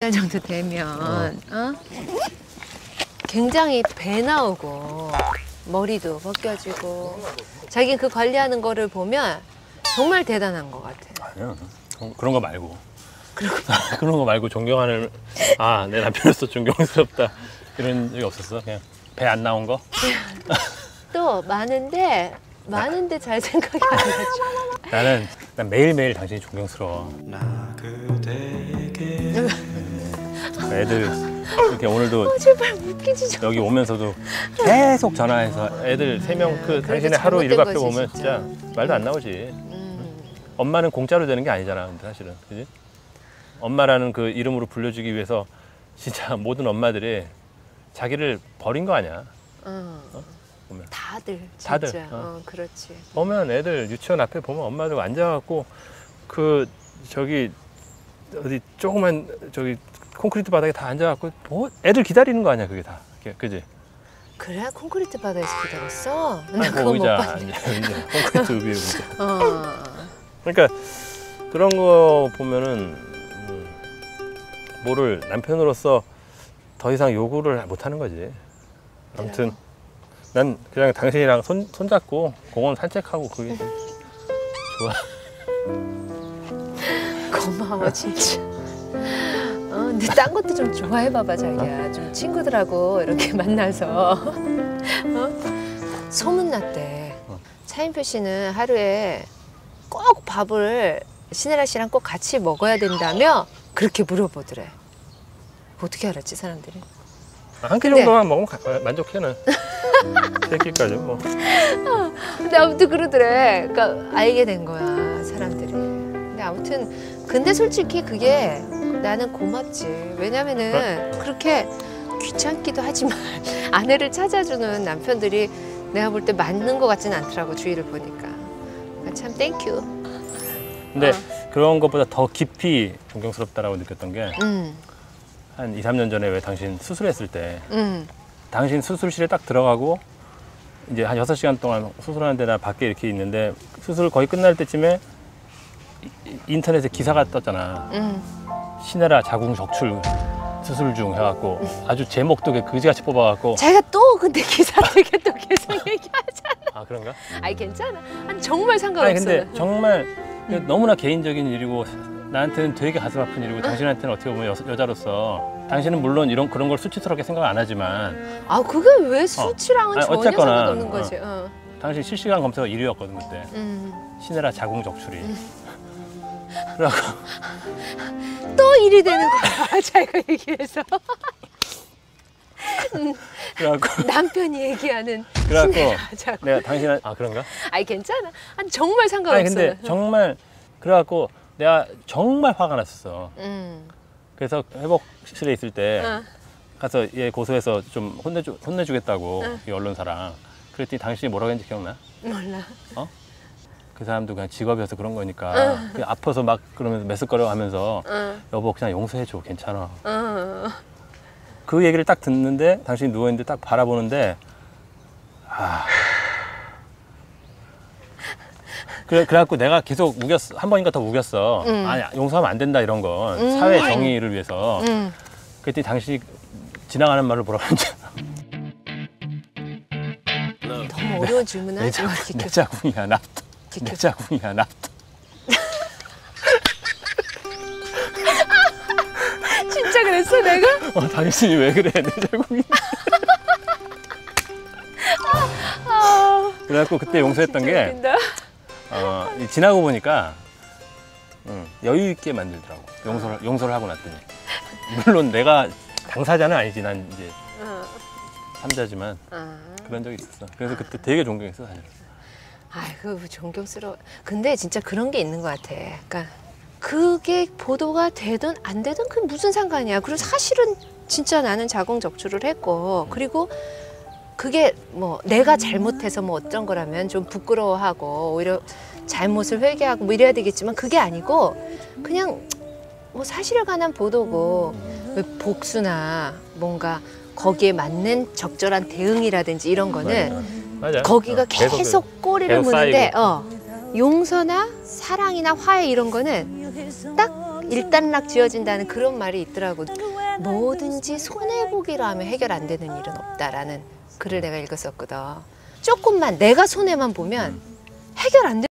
달 정도 되면 굉장히 배 나오고 머리도 벗겨지고 자기 그 관리하는 거를 보면 정말 대단한 것 같아. 아니야. 그런 거 말고. 그런 거 말고 존경하는 내 남편으로서 존경스럽다 이런 적이 없었어? 그냥 배 안 나온 거? 또 많은데 잘 생각이 안 나죠. 난 매일매일 당신이 존경스러워. 애들 이렇게 오늘도 제발 웃기지 좀. 여기 오면서도 계속 전화해서 애들 3명 당신의 하루 일과표 보면 진짜 말도 안 나오지. 엄마는 공짜로 되는 게 아니잖아. 근데 사실은 그지? 엄마라는 그 이름으로 불려주기 위해서 진짜 모든 엄마들이 자기를 버린 거 아니야. 보면. 다들 진짜. 그렇지. 보면 애들 유치원 앞에 보면 엄마들 앉아갖고 어디 조그만 콘크리트 바닥에 다 앉아갖고 애들 기다리는 거 아니야 그게 다. 그지? 그래? 콘크리트 바닥에서 기다렸어? 나 뭐 그거 못 의자, 봤네. 콘크리트 위에 의자. 그러니까 그런 거 보면은 뭐를 남편으로서 더 이상 요구를 못 하는 거지. 아무튼 난 그냥 당신이랑 손잡고 공원 산책하고 그게 좋아. 고마워 진짜. 근데 딴 것도 좀 좋아해봐봐 자기야. 좀 친구들하고 이렇게 만나서 소문났대. 차인표 씨는 하루에 꼭 밥을 신혜라 씨랑 꼭 같이 먹어야 된다며 그렇게 물어보더래. 어떻게 알았지 사람들이? 한 끼 정도만 먹으면 만족해 난. 3끼까지 뭐. 근데 아무튼 그러더래. 그러니까 알게 된 거야 사람들이. 근데 아무튼 근데 솔직히 그게 나는 고맙지. 왜냐면은 그렇게 귀찮기도 하지만 아내를 찾아주는 남편들이 내가 볼 때 맞는 것 같지는 않더라고 주위를 보니까. 그러니까 참 땡큐. 근데 그런 것보다 더 깊이 존경스럽다라고 느꼈던 게 한 2, 3년 전에 왜 당신 수술했을 때 당신 수술실에 딱 들어가고 이제 한 6시간 동안 수술하는데 나 밖에 이렇게 있는데 수술 거의 끝날 때쯤에 인터넷에 기사가 떴잖아. 신혜라 자궁 적출 수술 중 해갖고 아주 제목도 그지같이 뽑아갖고 자기가 또 근데 기사 되게 또 계속 얘기하잖아. 아 그런가? 아니 괜찮아. 아니 정말 상관없어. 아니 근데 정말 너무나 개인적인 일이고 나한테는 되게 가슴 아픈 일이고 당신한테는 어떻게 보면 여자로서 당신은 물론 그런 걸 수치스럽게 생각 안 하지만 그게 왜 수치랑은 전혀 어쨌거나, 상관없는 거지. 당신 실시간 검색어 1위였거든 그때. 신혜라 자궁 적출이. 그래갖고 또 일이 되는 거야 자기가 얘기해서. 그래갖고 남편이 얘기하는 그래갖고 내가 당신은 그런가? 아니 괜찮아. 아니 정말 상관없어. 아니 근데 정말 그래갖고 내가 정말 화가 났었어. 그래서 회복실에 있을 때 가서 얘 고소해서 좀 혼내주겠다고 이 언론사랑. 그랬더니 당신이 뭐라고 했는지 기억나? 몰라. 그 사람도 그냥 직업이어서 그런 거니까 그냥 아파서 막 그러면서 메스꺼려 하면서 여보 그냥 용서해줘 괜찮아. 그 얘기를 딱 듣는데 당신이 누워있는데 딱 바라보는데 그래갖고 내가 계속 우겼어. 한 번인가 더 우겼어. 아니 용서하면 안 된다 이런 건 사회 정의를 위해서. 그랬더니 당신이 지나가는 말을 뭐라고 하는지 너무 어려운 질문을 하지 마. 내 자궁이야 납도. 내 자궁이야 납도. 진짜 그랬어 내가? 당신이 왜 그래 내 자궁이. 그래갖고 그때 용서했던 게 지나고 보니까 여유 있게 만들더라고. 용서를 하고 났더니. 물론 내가 당사자는 아니지. 난 이제 삼자지만 그런 적이 있었어. 그래서 그때 되게 존경했어 사실. 아이고 존경스러워. 근데 진짜 그런 게 있는 것 같아. 그러니까 그게 보도가 되든 안 되든 그게 무슨 상관이야. 그리고 사실은 진짜 나는 자궁 적출을 했고 그리고 그게 뭐 내가 잘못해서 뭐 어떤 거라면 좀 부끄러워하고 오히려 잘못을 회개하고 뭐 이래야 되겠지만 그게 아니고 그냥 뭐 사실에 관한 보도고 복수나 뭔가 거기에 맞는 적절한 대응이라든지 이런 거는 맞아. 거기가 계속 꼬리를 계속 무는데 용서나 사랑이나 화해 이런 거는 딱 일단락 지어진다는 그런 말이 있더라고. 뭐든지 손해보기로 하면 해결 안 되는 일은 없다라는 글을 내가 읽었었거든. 조금만 내가 손해만 보면 해결 안 돼.